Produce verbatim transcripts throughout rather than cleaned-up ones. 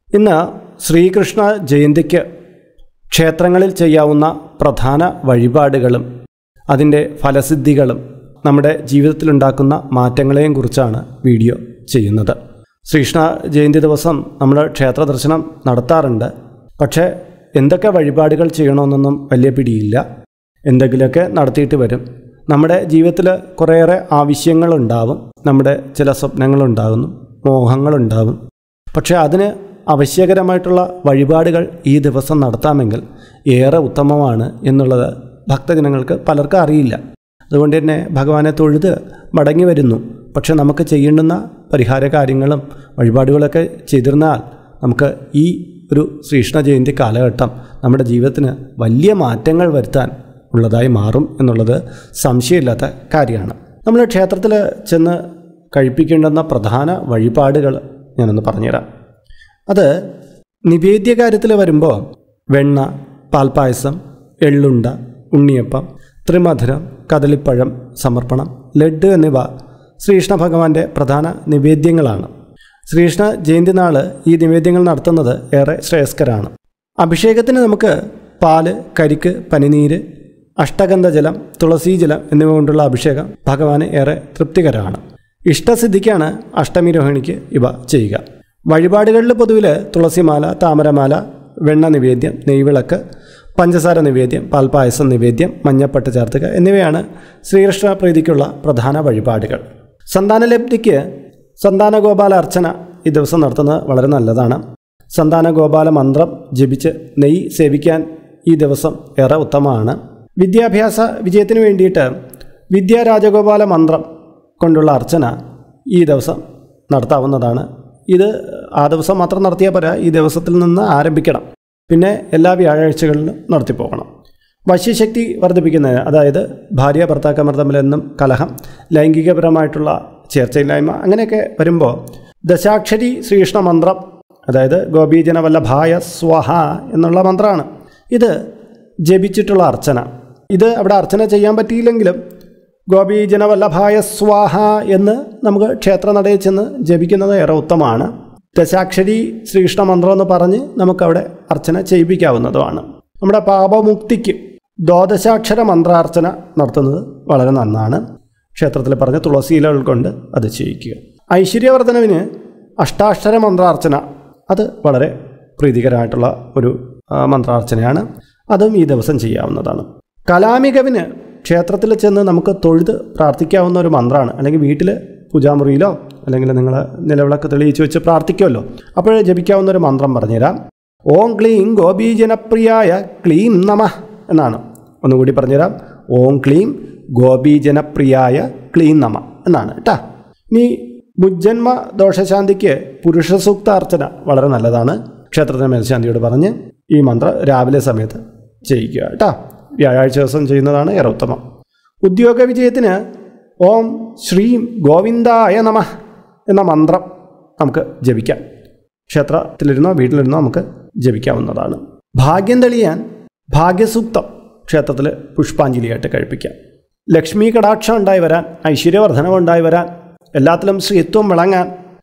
ഇന്ന് ശ്രീകൃഷ്ണ ജയന്തിക്ക് ക്ഷേത്രങ്ങളിൽ ചെയ്യാവുന്ന പ്രധാന വഴിപാടുകളും അതിൻ്റെ ഫലസിദ്ധികളും നമ്മുടെ ജീവിതത്തിലുണ്ടാക്കുന്ന മാറ്റങ്ങളെയും കുറിച്ചാണ് വീഡിയോ ചെയ്യുന്നത്. ശ്രീകൃഷ്ണ ജയന്തി ദിവസം നമ്മൾ ക്ഷേത്ര ദർശനം നടത്താറുണ്ട്. പക്ഷേ എന്തൊക്കെ വഴിപാടുകൾ ചെയ്യണമെന്നൊന്നും വലിയ പിടിയില്ല. എന്തെങ്കിലുമൊക്കെ നടത്തിയിട്ട് വരും. നമ്മുടെ ജീവിതത്തിൽ കുറേയേറെ ആവശ്യങ്ങളുണ്ടാവും, നമ്മുടെ ചില സ്വപ്നങ്ങളുണ്ടാകുന്നു, മോഹങ്ങളുണ്ടാകും. പക്ഷേ അതിന് ആവശ്യകരമായിട്ടുള്ള വഴിപാടുകൾ ഈ ദിവസം നടത്താമെങ്കിൽ ഏറെ ഉത്തമമാണ് എന്നുള്ളത് ഭക്തജനങ്ങൾക്ക് പലർക്കും അറിയില്ല. അതുകൊണ്ട് തന്നെ ഭഗവാനെ തൊഴുത് മടങ്ങി വരുന്നു. പക്ഷെ നമുക്ക് ചെയ്യേണ്ടുന്ന പരിഹാര കാര്യങ്ങളും വഴിപാടുകളൊക്കെ ചെയ്തിരുന്നാൽ നമുക്ക് ഈ ഒരു ശ്രീകൃഷ്ണ ജയന്തി കാലഘട്ടം നമ്മുടെ ജീവിതത്തിന് വലിയ മാറ്റങ്ങൾ വരുത്താൻ ഉള്ളതായി മാറും എന്നുള്ളത് സംശയമില്ലാത്ത കാര്യമാണ്. നമ്മൾ ക്ഷേത്രത്തിൽ ചെന്ന് കഴിപ്പിക്കേണ്ടുന്ന പ്രധാന വഴിപാടുകൾ ഞാനൊന്ന് പറഞ്ഞുതരാം. അത് നിവേദ്യ കാര്യത്തിൽ വരുമ്പോൾ വെണ്ണ, പാൽപ്പായസം, എള്ളുണ്ട, ഉണ്ണിയപ്പം, ത്രിമധുരം, കദളിപ്പഴം സമർപ്പണം, ലഡ്ഡു എന്നിവ ശ്രീകൃഷ്ണ ഭഗവാന്റെ പ്രധാന നിവേദ്യങ്ങളാണ്. ശ്രീകൃഷ്ണ ജയന്തി നാൾ ഈ നിവേദ്യങ്ങൾ നടത്തുന്നത് ഏറെ ശ്രേയസ്കരമാണ്. അഭിഷേകത്തിന് നമുക്ക് പാല്, കരിക്ക്, പനിനീര്, അഷ്ടഗന്ധജലം, തുളസീജലം എന്നിവ കൊണ്ടുള്ള അഭിഷേകം ഭഗവാന് ഏറെ തൃപ്തികരമാണ്. ഇഷ്ടസിദ്ധിക്കാണ് അഷ്ടമി രോഹിണിക്ക് ഇവ ചെയ്യുക. വഴിപാടുകളിൽ പൊതുവിൽ തുളസിമാല, താമരമാല, വെണ്ണ നിവേദ്യം, നെയ്വിളക്ക്, പഞ്ചസാര നിവേദ്യം, പാൽപ്പായസം നിവേദ്യം, മഞ്ഞപ്പട്ട് ചേർത്തുക എന്നിവയാണ് ശ്രീകൃഷ്ണ പ്രീതിക്കുള്ള പ്രധാന വഴിപാടുകൾ. സന്താനലബ്ധിക്ക് സന്താനഗോപാല അർച്ചന ഈ ദിവസം നടത്തുന്നത് വളരെ നല്ലതാണ്. സന്താനഗോപാല മന്ത്രം ജപിച്ച് നെയ്യ് സേവിക്കാൻ ഈ ദിവസം ഏറെ ഉത്തമമാണ്. വിദ്യാഭ്യാസ വിജയത്തിന് വേണ്ടിയിട്ട് വിദ്യാരാജഗോപാല മന്ത്രം കൊണ്ടുള്ള അർച്ചന ഈ ദിവസം നടത്താവുന്നതാണ്. ഇത് ആ ദിവസം മാത്രം നടത്തിയാൽ പോരാ, ഈ ദിവസത്തിൽ നിന്ന് ആരംഭിക്കണം. പിന്നെ എല്ലാ വ്യാഴാഴ്ചകളിലും നടത്തിപ്പോകണം. വശ്യശക്തി വർദ്ധിപ്പിക്കുന്നതിന്, അതായത് ഭാര്യ ഭർത്താക്കന്മാർ തമ്മിലെന്നും കലഹം, ലൈംഗികപരമായിട്ടുള്ള ചേർച്ചയില്ലായ്മ അങ്ങനെയൊക്കെ വരുമ്പോൾ ദശാക്ഷരി ശ്രീകൃഷ്ണ മന്ത്രം, അതായത് ഗോപീജന വല്ലഭായ സ്വഹ എന്നുള്ള മന്ത്രമാണ്. ഇത് ജപിച്ചിട്ടുള്ള അർച്ചന. ഇത് അവിടെ അർച്ചന ചെയ്യാൻ പറ്റിയില്ലെങ്കിലും ഗോപീജന വല്ലഭായ സ്വാഹ എന്ന് നമുക്ക് ക്ഷേത്രനടയിൽ ചെന്ന് ജപിക്കുന്നത് ഏറെ ഉത്തമമാണ്. ദശാക്ഷരി ശ്രീകൃഷ്ണ മന്ത്രം എന്ന് പറഞ്ഞ് നമുക്കവിടെ അർച്ചന ചെയ്യിപ്പിക്കാവുന്നതുമാണ്. നമ്മുടെ പാപമുക്തിക്ക് ദ്വാദശാക്ഷര മന്ത്രാർച്ചന നടത്തുന്നത് വളരെ നന്നാണ്. ക്ഷേത്രത്തിൽ പറഞ്ഞ തുളസി ഇലകൾ കൊണ്ട് അത് ചെയ്യിക്കുക. ഐശ്വര്യവർദ്ധനവിന് അഷ്ടാക്ഷര മന്ത്രാർച്ചന, അത് വളരെ പ്രീതികരമായിട്ടുള്ള ഒരു മന്ത്രാർച്ചനയാണ്. അതും ഈ ദിവസം ചെയ്യാവുന്നതാണ്. കലാമികവിന് ക്ഷേത്രത്തിൽ ചെന്ന് നമുക്ക് തൊഴുത് പ്രാർത്ഥിക്കാവുന്ന ഒരു മന്ത്രമാണ്. അല്ലെങ്കിൽ വീട്ടിൽ പൂജാമുറിയിലോ അല്ലെങ്കിൽ നിങ്ങൾ നിലവിളക്ക് തെളിയിച്ച് വെച്ച് പ്രാർത്ഥിക്കുമല്ലോ, അപ്പോഴേ ജപിക്കാവുന്ന ഒരു മന്ത്രം പറഞ്ഞുതരാം. ഓം ക്ലീം ഗോപീജനപ്രിയായ ക്ലീം നമഃ എന്നാണ്. ഒന്നുകൂടി പറഞ്ഞുതരാം. ഓം ക്ലീം ഗോപീജനപ്രിയായ ക്ലീം നമഃ എന്നാണ് കേട്ടാ. ഇനി മുജ്ജന്മ ദോഷശാന്തിക്ക് പുരുഷ സൂക്ത അർച്ചന വളരെ നല്ലതാണ്. ക്ഷേത്രത്തിലെ മേൽശാന്തിയോട് പറഞ്ഞ് ഈ മന്ത്രം രാവിലെ സമയത്ത് ചെയ്യിക്കുക കേട്ടോ. വ്യാഴാഴ്ച ദിവസം ചെയ്യുന്നതാണ് ഏറെ ഉത്തമം. ഉദ്യോഗ വിജയത്തിന് ഓം ശ്രീം ഗോവിന്ദായ നമഃ എന്ന മന്ത്രം നമുക്ക് ജപിക്കാം. ക്ഷേത്രത്തിലിരുന്നോ വീട്ടിലിരുന്നോ നമുക്ക് ജപിക്കാവുന്നതാണ്. ഭാഗ്യം തെളിയാൻ ഭാഗ്യസൂക്തം ക്ഷേത്രത്തിൽ പുഷ്പാഞ്ജലിയായിട്ട് കഴിപ്പിക്കാം. ലക്ഷ്മി കടാക്ഷം ഉണ്ടായി വരാൻ, ഐശ്വര്യവർദ്ധനം ഉണ്ടായി വരാൻ, എല്ലാത്തിലും ശ്രീത്വം വിളങ്ങാൻ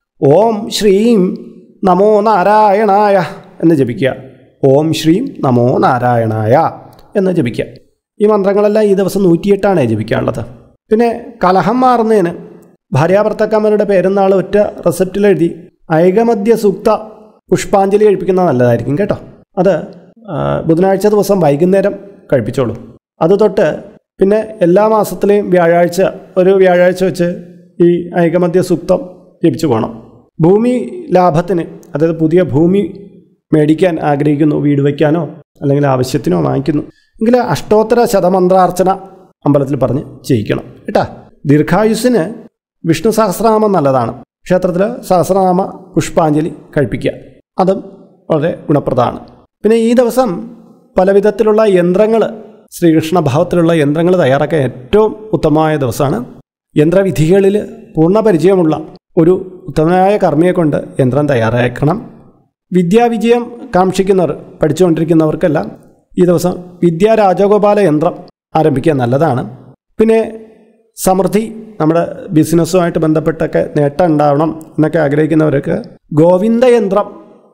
ഓം ശ്രീം നമോ നാരായണായ എന്ന് ജപിക്കുക. ഓം ശ്രീം നമോ നാരായണായ എന്ന് ജപിക്കുക. ഈ മന്ത്രങ്ങളെല്ലാം ഈ ദിവസം നൂറ്റിയെട്ടാണ് ജപിക്കാനുള്ളത്. പിന്നെ കലഹം മാറുന്നതിന് ഭാര്യാഭർത്താക്കന്മാരുടെ പേരെന്നാൾ ഒറ്റ റെസിപ്റ്റിലെഴുതി ഐകമദ്യ സൂക്ത പുഷ്പാഞ്ജലി കഴിപ്പിക്കുന്നത് നല്ലതായിരിക്കും കേട്ടോ. അത് ബുധനാഴ്ച ദിവസം വൈകുന്നേരം കഴിപ്പിച്ചോളൂ. അത് തൊട്ട് പിന്നെ എല്ലാ മാസത്തിലെയും വ്യാഴാഴ്ച ഒരു വ്യാഴാഴ്ച വെച്ച് ഈ ഐകമദ്യ സൂക്തം ജപിച്ചു പോകണം. ഭൂമി ലാഭത്തിന്, അതായത് പുതിയ ഭൂമി മേടിക്കാൻ ആഗ്രഹിക്കുന്നു, വീട് വയ്ക്കാനോ അല്ലെങ്കിൽ ആവശ്യത്തിനോ വാങ്ങിക്കുന്നു എങ്കിൽ അഷ്ടോത്തര ശതമന്ത്രാർച്ചന അമ്പലത്തിൽ പറഞ്ഞ് ചെയ്യിക്കണം കേട്ടാ. ദീർഘായുസ്സിന് വിഷ്ണു സഹസ്രനാമം നല്ലതാണ്. ക്ഷേത്രത്തിൽ സഹസ്രനാമ പുഷ്പാഞ്ജലി കഴിപ്പിക്കുക, അതും വളരെ ഗുണപ്രദമാണ്. പിന്നെ ഈ ദിവസം പല വിധത്തിലുള്ള യന്ത്രങ്ങൾ, ശ്രീകൃഷ്ണ ഭാവത്തിലുള്ള യന്ത്രങ്ങൾ തയ്യാറാക്കാൻ ഏറ്റവും ഉത്തമമായ ദിവസമാണ്. യന്ത്രവിധികളിൽ പൂർണ്ണ പരിചയമുള്ള ഒരു ഉത്തമനായ കർമ്മിയെ കൊണ്ട് യന്ത്രം തയ്യാറാക്കണം. വിദ്യാവിജയം കാക്ഷിക്കുന്നവർ, പഠിച്ചുകൊണ്ടിരിക്കുന്നവർക്കെല്ലാം ഈ ദിവസം വിദ്യാരാജഗോപാല യന്ത്രം ആരംഭിക്കാൻ നല്ലതാണ്. പിന്നെ സമൃദ്ധി, നമ്മുടെ ബിസിനസ്സുമായിട്ട് ബന്ധപ്പെട്ടൊക്കെ നേട്ടം ഉണ്ടാവണം എന്നൊക്കെ ആഗ്രഹിക്കുന്നവർക്ക് ഗോവിന്ദയന്ത്രം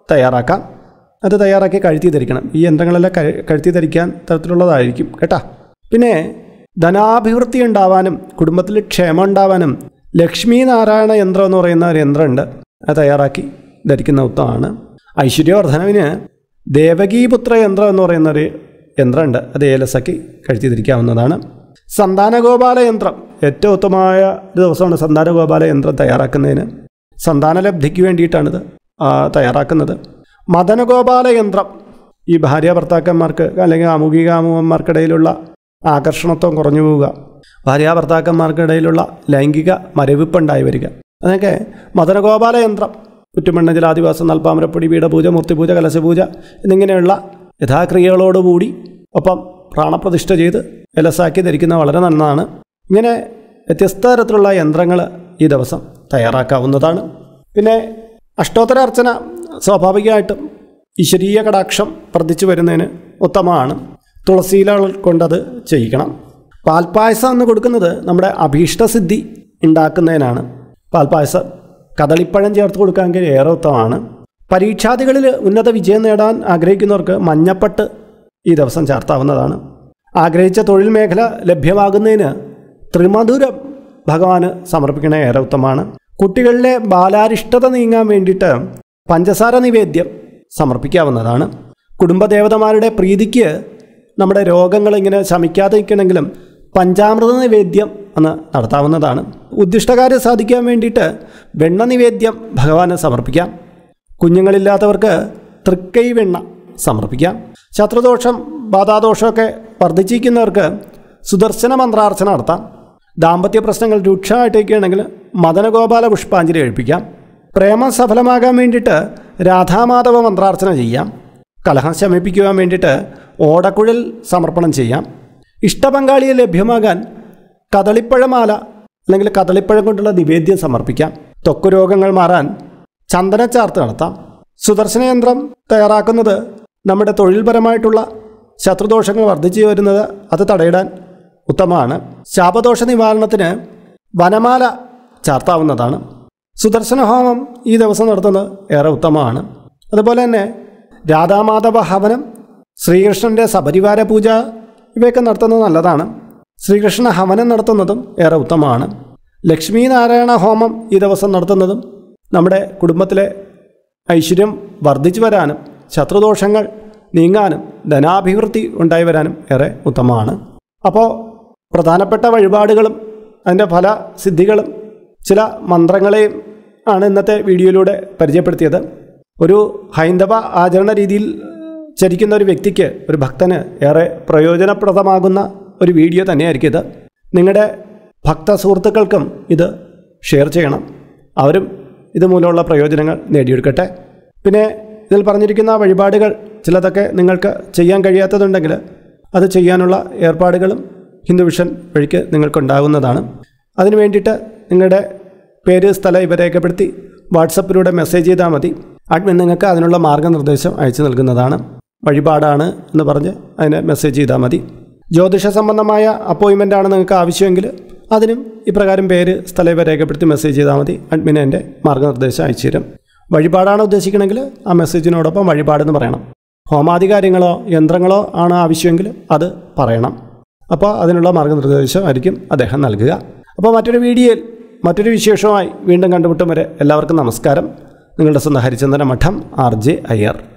തയ്യാറാക്കാം. അത് തയ്യാറാക്കി കഴുത്തി ധരിക്കണം. ഈ യന്ത്രങ്ങളെല്ലാം കഴുത്തി ധരിക്കാൻ തരത്തിലുള്ളതായിരിക്കും കേട്ടോ. പിന്നെ ധനാഭിവൃദ്ധി ഉണ്ടാവാനും കുടുംബത്തിൽ ക്ഷേമം ഉണ്ടാവാനും ലക്ഷ്മി നാരായണ യന്ത്രം എന്ന് പറയുന്ന ഒരു യന്ത്രമുണ്ട്. അത് തയ്യാറാക്കി ധരിക്കുന്ന ഉത്തമമാണ്. ഐശ്വര്യവർദ്ധനവിന് ദേവകീപുത്ര യന്ത്രം എന്ന് പറയുന്നൊരു യന്ത്രമുണ്ട്. അത് ഏലസാക്കി കഴുത്തി ധരിക്കാവുന്നതാണ്. സന്താനഗോപാല യന്ത്രം ഏറ്റവും ഉത്തമമായ ഒരു ദിവസമാണ് സന്താനഗോപാല യന്ത്രം തയ്യാറാക്കുന്നതിന്. സന്താനലബ്ധിക്ക് വേണ്ടിയിട്ടാണിത് തയ്യാറാക്കുന്നത്. മദനഗോപാല യന്ത്രം ഈ ഭാര്യ ഭർത്താക്കന്മാർക്ക് അല്ലെങ്കിൽ കാമുകി കാമുകന്മാർക്കിടയിലുള്ള ആകർഷണത്വം കുറഞ്ഞു പോവുക, ഭാര്യ ഭർത്താക്കന്മാർക്കിടയിലുള്ള ലൈംഗിക മരവിപ്പുണ്ടായി വരിക, അതൊക്കെ മദനഗോപാല യന്ത്രം. കുറ്റുമണ്ണ ജലാധിവാസം നൽപ്പാമരപ്പൊടി പീഠപൂജ മൂർത്തിപൂജ കലശപൂജ എന്നിങ്ങനെയുള്ള യഥാക്രിയകളോടുകൂടി ഒപ്പം പ്രാണപ്രതിഷ്ഠ ചെയ്ത് എലസാക്കി ധരിക്കുന്ന വളരെ നല്ലതാണ്. ഇങ്ങനെ വ്യത്യസ്ത തരത്തിലുള്ള യന്ത്രങ്ങൾ ഈ ദിവസം തയ്യാറാക്കാവുന്നതാണ്. പിന്നെ അഷ്ടോത്തര അർച്ചന സ്വാഭാവികമായിട്ടും ഈശ്വരീയ കടാക്ഷം വർദ്ധിച്ചു വരുന്നതിന് ഉത്തമമാണ്. തുളസിയിലകൾ കൊണ്ടത് ചെയ്യിക്കണം. പാൽപ്പായസം എന്ന് കൊടുക്കുന്നത് നമ്മുടെ അഭീഷ്ടസിദ്ധി ഉണ്ടാക്കുന്നതിനാണ്. പാൽപ്പായസം കദളിപ്പഴം ചേർത്ത് കൊടുക്കാമെങ്കിൽ ഏറെ ഉത്തമമാണ്. പരീക്ഷാദികളിൽ ഉന്നത വിജയം നേടാൻ ആഗ്രഹിക്കുന്നവർക്ക് മഞ്ഞപ്പട്ട് ഈ ദിവസം ചാർത്താവുന്നതാണ്. ആഗ്രഹിച്ച തൊഴിൽ മേഖല ലഭ്യമാകുന്നതിന് ത്രിമധുരം ഭഗവാന് സമർപ്പിക്കണ ഏറെ ഉത്തമമാണ്. കുട്ടികളിലെ ബാലാരിഷ്ടത നീങ്ങാൻ വേണ്ടിയിട്ട് പഞ്ചസാര നിവേദ്യം സമർപ്പിക്കാവുന്നതാണ്. കുടുംബദേവതമാരുടെ പ്രീതിക്ക് നമ്മുടെ രോഗങ്ങൾ ഇങ്ങനെ ശമിക്കാതെ നിൽക്കണമെങ്കിലും പഞ്ചാമൃത നിവേദ്യം എന്ന് നടത്താവുന്നതാണ്. ഉദ്ദിഷ്ടകാര്യം സാധിക്കാൻ വേണ്ടിയിട്ട് വെണ്ണ നിവേദ്യം ഭഗവാന് സമർപ്പിക്കാം. കുഞ്ഞുങ്ങളില്ലാത്തവർക്ക് തൃക്കൈ വെണ്ണ സമർപ്പിക്കാം. ശത്രുദോഷം ബാധാദോഷമൊക്കെ വർദ്ധിച്ചിരിക്കുന്നവർക്ക് സുദർശന മന്ത്രാർച്ചന നടത്താം. ദാമ്പത്യ പ്രശ്നങ്ങൾ രൂക്ഷമായിട്ടേക്കുകയാണെങ്കിൽ മദനഗോപാല പുഷ്പാഞ്ജലി കഴിപ്പിക്കാം. പ്രേമം സഫലമാകാൻ വേണ്ടിയിട്ട് രാധാമാധവ മന്ത്രാർച്ചന ചെയ്യാം. കലഹം ശമിപ്പിക്കുവാൻ വേണ്ടിയിട്ട് ഓടക്കുഴൽ സമർപ്പണം ചെയ്യാം. ഇഷ്ടപങ്കാളിയെ ലഭ്യമാകാൻ കദളിപ്പഴമാല അല്ലെങ്കിൽ കദളിപ്പഴം കൊണ്ടുള്ള നിവേദ്യം സമർപ്പിക്കാം. ത്വക്ക് രോഗങ്ങൾ മാറാൻ ചന്ദനച്ചാർത്ത് നടത്താം. സുദർശന യന്ത്രം തയ്യാറാക്കുന്നത് നമ്മുടെ തൊഴിൽപരമായിട്ടുള്ള ശത്രുദോഷങ്ങൾ വർദ്ധിച്ചു വരുന്നത് അത് തടയിടാൻ ഉത്തമമാണ്. ശാപദോഷ നിവാരണത്തിന് വനമാല ചാർത്താവുന്നതാണ്. സുദർശന ഹോമം ഈ ദിവസം നടത്തുന്നത് ഏറെ ഉത്തമമാണ്. അതുപോലെ തന്നെ രാധാമാധവ ഹവനം, ശ്രീകൃഷ്ണൻ്റെ സപരിവാര പൂജ ഇവയൊക്കെ നടത്തുന്നത് നല്ലതാണ്. ശ്രീകൃഷ്ണ ഹവനം നടത്തുന്നതും ഏറെ ഉത്തമമാണ്. ലക്ഷ്മി നാരായണ ഹോമം ഈ ദിവസം നടത്തുന്നതും നമ്മുടെ കുടുംബത്തിലെ ഐശ്വര്യം വർദ്ധിച്ചു വരാനും ശത്രുദോഷങ്ങൾ നീങ്ങാനും ധനാഭിവൃദ്ധി ഉണ്ടായി വരാനും ഏറെ ഉത്തമമാണ്. അപ്പോൾ പ്രധാനപ്പെട്ട വഴിപാടുകളും അതിൻ്റെ ഫല സിദ്ധികളും ചില മന്ത്രങ്ങളെയും ആണ് ഇന്നത്തെ വീഡിയോയിലൂടെ പരിചയപ്പെടുത്തിയത്. ഒരു ഹൈന്ദവ ആചരണ രീതിയിൽ ചരിക്കുന്ന ഒരു വ്യക്തിക്ക്, ഒരു ഭക്തന് ഏറെ പ്രയോജനപ്രദമാകുന്ന ഒരു വീഡിയോ തന്നെയായിരിക്കും ഇത്. നിങ്ങളുടെ ഭക്ത സുഹൃത്തുക്കൾക്കും ഇത് ഷെയർ ചെയ്യണം. അവരും ഇതുമൂലമുള്ള പ്രയോജനങ്ങൾ നേടിയെടുക്കട്ടെ. പിന്നെ ഇതിൽ പറഞ്ഞിരിക്കുന്ന വഴിപാടുകൾ ചിലതൊക്കെ നിങ്ങൾക്ക് ചെയ്യാൻ കഴിയാത്തതുണ്ടെങ്കിൽ അത് ചെയ്യാനുള്ള ഏർപ്പാടുകളും ഹിന്ദു വിഷൻ വഴിക്ക് നിങ്ങൾക്കുണ്ടാകുന്നതാണ്. അതിനു വേണ്ടിയിട്ട് നിങ്ങളുടെ പേര്, സ്ഥലം ഇവ രേഖപ്പെടുത്തി വാട്സപ്പിലൂടെ മെസ്സേജ് ചെയ്താൽ മതി. അഡ്മിൻ നിങ്ങൾക്ക് അതിനുള്ള മാർഗ്ഗനിർദ്ദേശം അയച്ചു നൽകുന്നതാണ്. വഴിപാടാണ് എന്ന് പറഞ്ഞ് അതിന് മെസ്സേജ് ചെയ്താൽ മതി. ജ്യോതിഷ സംബന്ധമായ അപ്പോയിൻമെൻ്റ് ആണ് നിങ്ങൾക്ക് ആവശ്യമെങ്കിൽ അതിനും ഇപ്രകാരം പേര്, സ്ഥലം ഇവ രേഖപ്പെടുത്തി മെസ്സേജ് ചെയ്താൽ മതി. അഡ്മിൻ എൻ്റെ മാർഗ്ഗനിർദ്ദേശം അയച്ചു തരും. വഴിപാടാണ് ഉദ്ദേശിക്കണമെങ്കിൽ ആ മെസ്സേജിനോടൊപ്പം വഴിപാടെന്ന് പറയണം. ഹോമാദി കാര്യങ്ങളോ യന്ത്രങ്ങളോ ആണ് ആവശ്യമെങ്കിൽ അത് പറയണം. അപ്പോൾ അതിനുള്ള മാർഗ്ഗനിർദ്ദേശം ആയിരിക്കും അദ്ദേഹം നൽകുക. അപ്പോൾ മറ്റൊരു വീഡിയോയിൽ മറ്റൊരു വിശേഷമായി വീണ്ടും കണ്ടുമുട്ടും വരെ എല്ലാവർക്കും നമസ്കാരം. നിങ്ങളുടെ സ്വന്തം ഹരിചന്ദന മഠം, ആർ ജെ അയ്യർ.